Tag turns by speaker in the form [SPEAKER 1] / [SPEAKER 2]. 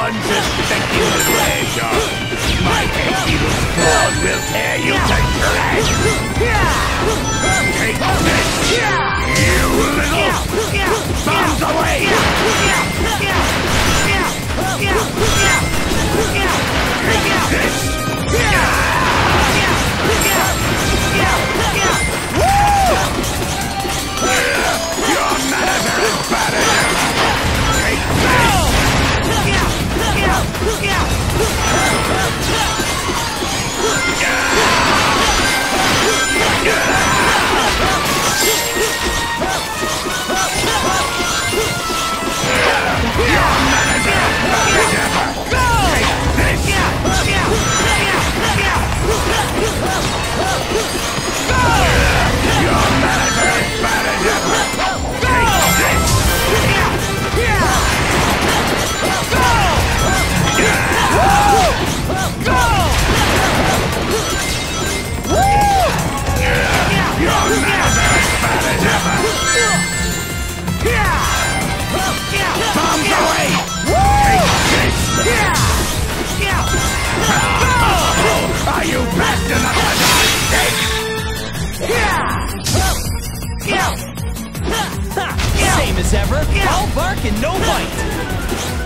[SPEAKER 1] unsuspecting pleasure. My evil claws will tear you to shreds. Take this, you little bombs away. Take this. Your manners are as bad as ever. Take this. Are you fast enough to die?
[SPEAKER 2] Same as ever. All bark and no bite.